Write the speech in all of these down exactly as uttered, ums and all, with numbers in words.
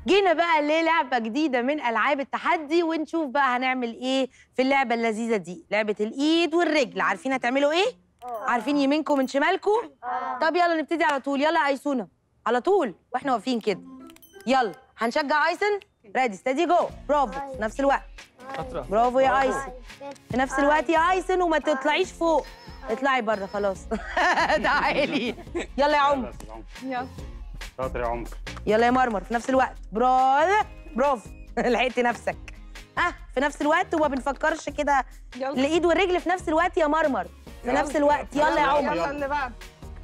جينا بقى للعبه جديده من العاب التحدي، ونشوف بقى هنعمل ايه في اللعبه اللذيذه دي. لعبه الايد والرجل، عارفين هتعملوا ايه؟ عارفين يمينكم من شمالكم؟ طب يلا نبتدي على طول. يلا يا ايسونه على طول واحنا واقفين كده. يلا هنشجع ايسن. ريدي ستدي جو. برافو في نفس الوقت. برافو يا ايسن في نفس الوقت يا ايسن، وما تطلعيش فوق، اطلعي بره خلاص. تعالي. يلا يا عمر. يلا شاطر يا عمر. يلا يا مرمر في نفس الوقت. برافو برافو. لحقتي نفسك. اه في نفس الوقت، وما بنفكرش كده. الايد والرجل في نفس الوقت يا مرمر في نفس الوقت. يلا يا عمر. يلا اللي بعد.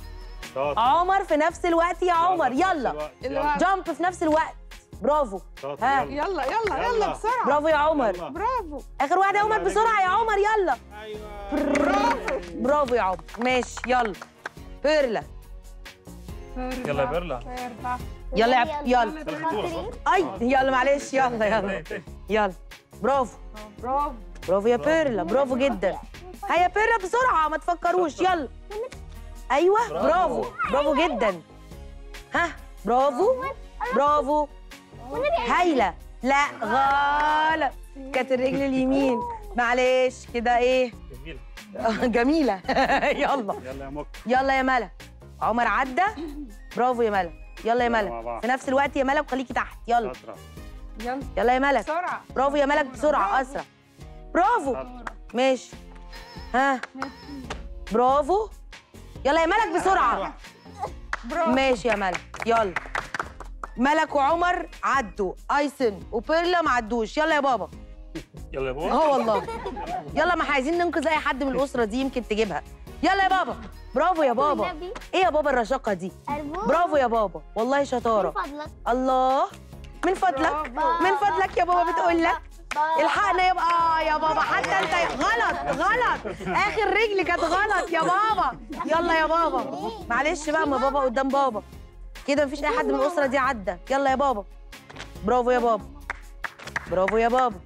عمر في نفس الوقت يا عمر. يلا جامب في نفس الوقت. برافو. ها يلا يلا يلا بسرعه. برافو يا عمر. برافو. اخر واحده يا عمر بسرعه يا عمر. يلا ايوه برافو. برافو يا عمر. ماشي يلا. بيرلا. يلا يا بيرلا. يلا يا يلا. اي يلا معلش. يلا يلا يلا. برافو برافو. برافو يا بيرلا. برافو جدا. هيا بيرلا بسرعه ما تفكروش. يلا ايوه برافو برافو جدا. ها برافو برافو. هايله. لا غلط، كانت الرجل اليمين. معلش كده. ايه جميله جميله. يلا يلا يا مك. يلا يا ملا. عمر عدى. برافو يا ملا. يلا يا ملا في نفس الوقت يا ملا، وخليكي تحت. يلا يلا يلا يا ملا بسرعه. برافو يا ملك بسرعه اسرع. برافو ماشي. ها برافو. يلا يا ملك بسرعه. برافو. ماشي يا ملك. يلا ملك وعمر عدوا، ايسن وبيرلا ما عدوش. يلا يا بابا. يلا يا بابا. اه والله. يلا ما عايزين ننقذ اي حد من الاسره دي، يمكن تجيبها. يلا يا بابا. برافو يا بابا. ايه يا بابا الرشاقه دي؟ برافو يا بابا والله شطاره. الله من فضلك من فضلك يا بابا. بتقول لك الحقنا يبقى. اه يا بابا حتى انت غلط غلط. اخر رجل كانت غلط يا بابا. يلا يا بابا معلش بقى، ما بابا قدام بابا كده. مفيش اي حد من الاسره دي عدى. يلا يا بابا. برافو يا بابا. برافو يا بابا.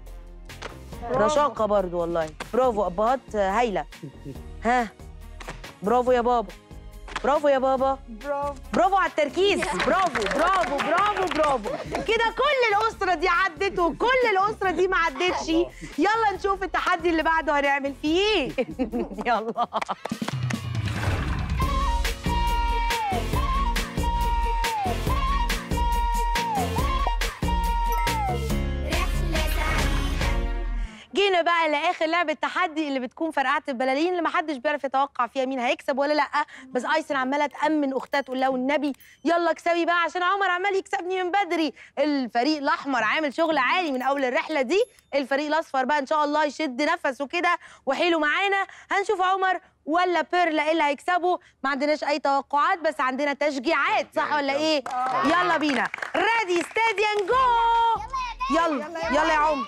رشاقه برضو والله. برافو ابهات هايله. ها برافو يا بابا. برافو يا بابا. برافو. برافو على التركيز. برافو برافو برافو برافو. كده كل الأسرة دي عدت وكل الأسرة دي ما عدتش. يلا نشوف التحدي اللي بعده هنعمل فيه ايه. يلا جينا بقى لاخر لعبه تحدي، اللي بتكون فرقعه البلالين، اللي محدش بيعرف يتوقع فيها مين هيكسب ولا لا. بس ايسن عماله تامن اختها تقول لها والنبي يلا اكسبي بقى، عشان عمر عمال يكسبني من بدري. الفريق الاحمر عامل شغل عالي من اول الرحله دي. الفريق الاصفر بقى ان شاء الله يشد نفسه كده وحيله معانا. هنشوف عمر ولا بيرلا ايه اللي هيكسبوا. ما عندناش اي توقعات، بس عندنا تشجيعات، صح ولا ايه؟ يلا بينا. ريدي ستيدي اند جو. يلا يلا يا عمر.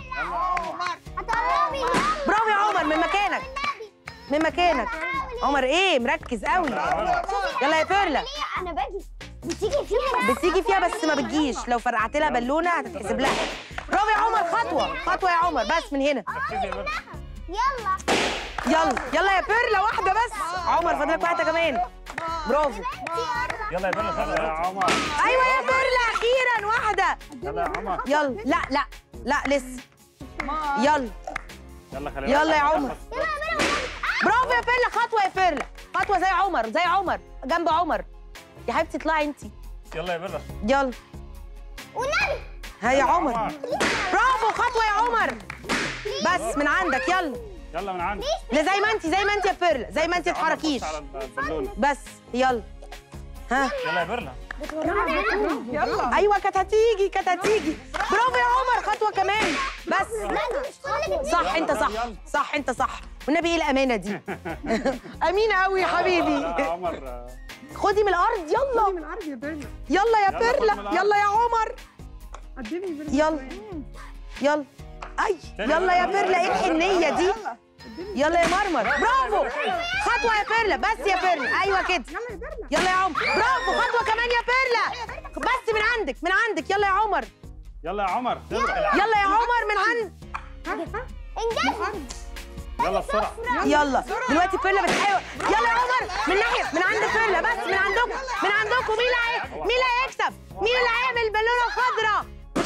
برافو يا عمر. من مكانك من مكانك. عمر ايه مركز قوي. يلا يا بيرلا. انا باجي بتيجي فيها بتيجي فيها بس ما بتجيش. لو فرقعت لها بالونه هتتحسب لها. برافو يا عمر. خطوه خطوه يا عمر بس من هنا. يلا يلا يلا يا بيرلا واحده بس. عمر فاضلك واحده كمان. برافو. يلا يا بيرلا. يا عمر. ايوه يا بيرلا اخيرا واحده. يلا يا عمر. يلا لا لا لا لسه. يلا يلا خلينا. يلا يا عمر. برافو يا بيرلا. خطوه يا بيرلا. خطوه زي عمر زي عمر جنب عمر. يا حبيبتي اطلعي انت. يلا يا بيرلا. يلا ونبي. ها يا عمر. برافو. خطوه يا عمر بس من عندك. يلا يلا من عندك. لا زي ما انت زي ما انت يا بيرلا. زي ما انت تتحركيش بس. يلا ها يلا يا بيرلا. يلا. ايوه كانت هتيجي كانت هتيجي. برافو يا عمر. خطوه كمان بس. صح انت صح صح انت صح. والنبي ايه الامانه دي. امينه قوي يا حبيبي. يا عمر. خدي من الارض. يلا من العرض يا بيرلا. يلا يا بيرلا. يلا يا عمر. قدمي بيرلا. يلا يلا. اي يلا يا بيرلا. ايه الحنيه دي. يلا يا مرمر. برافو. خطوه يا بيرلا بس يا بيرلا. ايوه كده. يلا يا بيرلا. يلا يا عمر. برافو. خطوه كمان يا بيرلا بس من عندك من عندك. يلا يا عمر. يلا يا عمر. يلا يا عمر من عند. انجز. يلا بسرعه. يلا دلوقتي بيرلا بتحاول. يلا يا عمر من ناحيه من عند بيرلا بس من عندكم من عندكم. مين اللي هي- مين اللي هيكسب؟ مين اللي هيعمل بالونه خضراء؟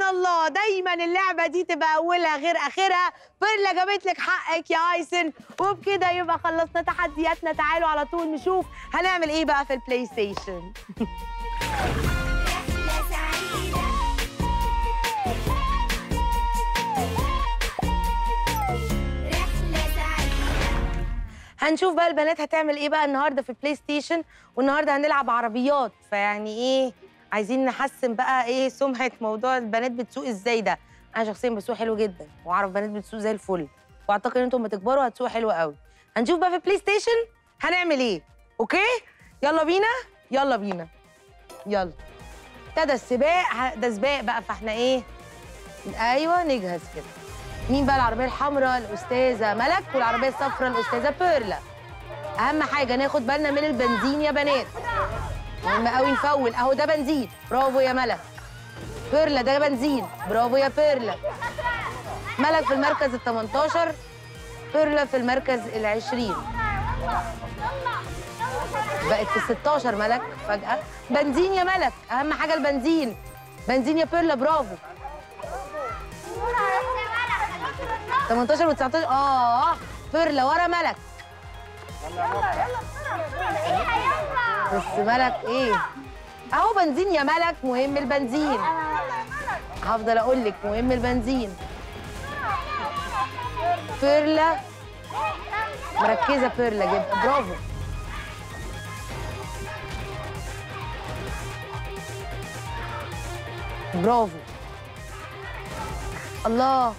الله دايما اللعبه دي تبقى اولها غير اخرها. بيرلا جابت لك حقك يا ايسن، وبكده يبقى خلصنا تحدياتنا. تعالوا على طول نشوف هنعمل ايه بقى في البلاي ستيشن. هنشوف بقى البنات هتعمل ايه بقى النهارده في البلاي ستيشن. والنهارده هنلعب عربيات، فيعني ايه عايزين نحسن بقى ايه سمعه موضوع البنات بتسوق ازاي ده. انا شخصيا بسوق حلو جدا واعرف بنات بتسوق زي الفل، واعتقد ان انتم لما تكبروا هتسوقوا حلو قوي. هنشوف بقى في البلاي ستيشن هنعمل ايه. اوكي يلا بينا يلا بينا يلا. ابتدى السباق، ده سباق بقى فاحنا ايه ايوه نجهز كده. مين بقى العربيه الحمراء؟ الاستاذه ملك، والعربيه الصفراء الاستاذه بيرلا. اهم حاجه ناخد بالنا من البنزين يا بنات، مهم قوي نفول. اهو ده بنزين، برافو يا ملك. بيرلا ده بنزين، برافو يا بيرلا. ملك في المركز ال تمنتاشر، بيرلا في المركز ال عشرين. بقت في ستاشر ملك فجأة. بنزين يا ملك، أهم حاجة البنزين. بنزين يا بيرلا، برافو. تمنتاشر و تسعتاشر. آه بيرلا ورا ملك. بس ملك إيه؟ أهو بنزين يا ملك، مهم البنزين. هفضل أقول لك مهم البنزين. بيرلا مركزة، بيرلا جدا، برافو. برافو. الله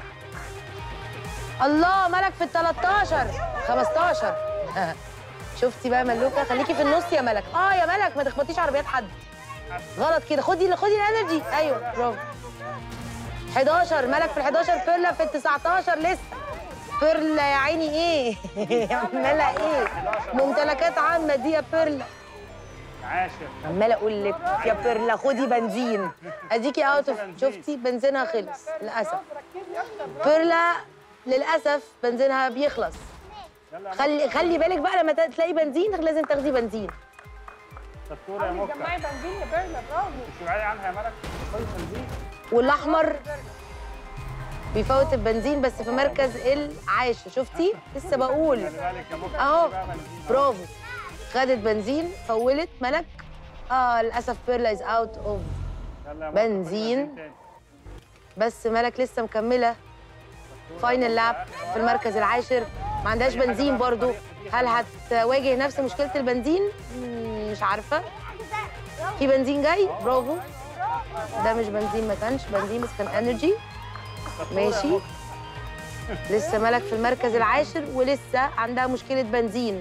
الله ملك في ال تلتاشر خمستاشر. شفتي بقى ملوكه؟ خليكي في النص يا ملك. اه يا ملك ما تخبطيش عربيات حد غلط كده. خدي خدي الانرجي. ايوه برافو. حداشر ملك في ال حداشر، بيرلا في ال تسعتاشر لسه. بيرلا يا عيني ايه عماله ايه ممتلكات عامه دي يا بيرلا. عاشر. عماله اقول لك يا بيرلا خدي بنزين. اديكي اوت اوف. شفتي بنزينها خلص للاسف. بيرلا للاسف بنزينها بيخلص. خلي خلي بالك بقى لما تلاقي بنزين لازم تاخدي بنزين. شطوره يا مكة. جمعي بنزين يا بيرلا، برافو. مش بعيد عنها يا ملك، خدي بنزين. والاحمر بيفوت البنزين بس في مركز العاشر. شفتي لسه بقول اهو. برافو، خدت بنزين فولت ملك. اه للاسف بيرلا از اوت اوف بنزين، بس ملك لسه مكمله فاينل لاب في المركز العاشر، ما عندهاش بنزين برضو. هل هتواجه نفس مشكله البنزين؟ مش عارفه. في بنزين جاي، برافو. ده مش بنزين، ما كانش بنزين بس كان انرجي. ماشي. لسه ملك في المركز العاشر ولسه عندها مشكله بنزين.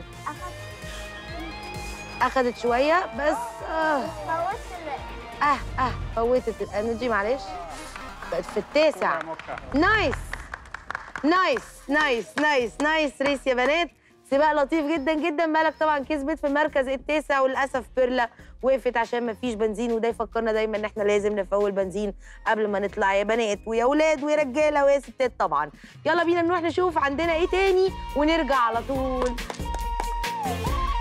اخدت شويه بس اه اه اه فوتت الانرجي معلش. بقت في التاسع. نايس نايس نايس نايس نايس ريس يا بنات. سباق لطيف جدا جدا. ملك طبعا كسبت في المركز التاسع، وللاسف بيرلا وقفت عشان ما فيش بنزين. وده يفكرنا دايما ان احنا لازم نفول بنزين قبل ما نطلع يا بنات ويا اولاد ويا رجاله ويا ستات طبعا. يلا بينا نروح نشوف عندنا ايه تاني ونرجع على طول.